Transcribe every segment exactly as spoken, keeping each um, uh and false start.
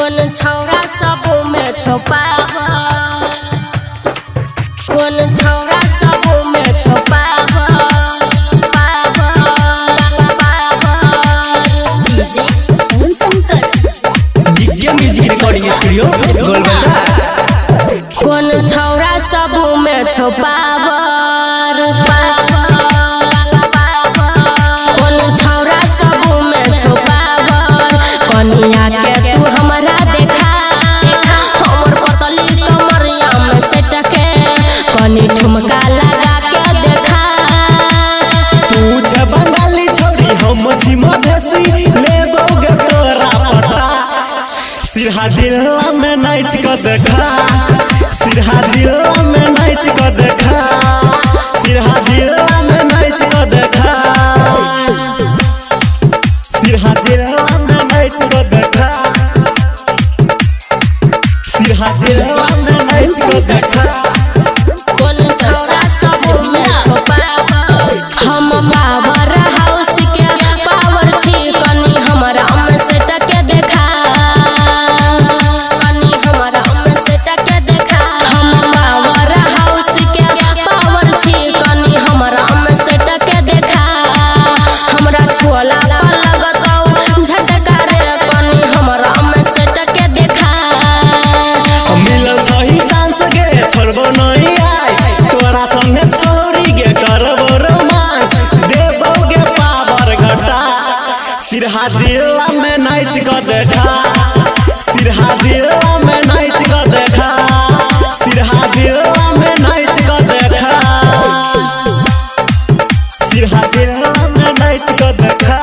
कौन छौरा सब में छुपावा, कौन छौरा सब में छुपावा पावा पावा। DJ Om Shankar DJ music recording studio Gol Bazaar. कौन छौरा सब में छुपावा पावा, कौन छौरा सब में छुपावा। कनिया के तू हमरा देखा, हमर पतली कमरिया में से टके कनी ठुमका लगा के देखा। तू छ बंगाली छोरी हम छी मधेसी, लेबोगे तोरा पटा। सिरहा जिला में नाच के देखा, सिरहा जिला में नाच के देखा, सिरहा जिला में नाच के देखा, सिरहा जिला में नाच के देखा, सिरहा जिला में नाच के देखा। कौन छौरा सब में छुपावा, हम पावर हाउस के पावर छी। कनी हमरा में से टके देखा, कनी हमरा में से टके देखा। हम पावर हाउस के पावर छी, कनी हमरा में से टके देखा। हमरा छोला लगतौ झटका रे, कनी हमरा में से टके देखा। मिलन छही डांस गे छोड़बो नहीं आई, तोरा संगे छोरी गे करबो रोमांस, देबोगे पावर घटा। सिरहा जिला में नाच के देखा, सिरहा जिला में नाच के देखा, सिरहा जिला में नाच के देखा, सिरहा जिला में नाच के देखा,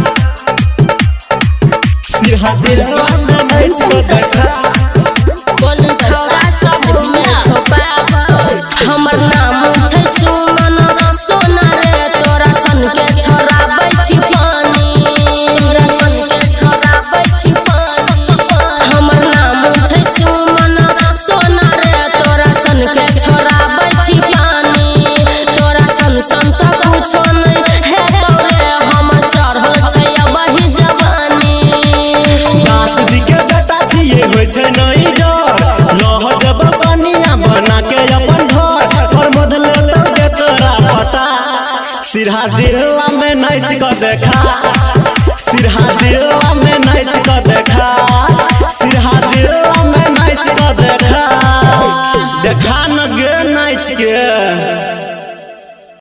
सिरहा जिला में नाच के देखा। कौन छौरा सब में छुपावा, हमर नाम छै सुमन सोना रे। तोरा सन के छोड़ाबै छी पानी, तोरा सन के छोड़ाबै छी पानी। हमर नाम छै सुमन सोना रे, तोरा सन के छोड़ाबै छी पानी। तोरा सन सन सब कुछो नहीं है तोरे, हमर चढ़ल छै वही जवानी। दास जी के बेटा छिए होय छै नहीं डर, लह जब पानिया बना के अपन घर और बदले तो के तोरा पटा। सिरहा जिला में नाच के देखा, सिरहा जिला में नाच के देखा, सिरहा जिला में नाच के देखा। देखा न गे नाच के।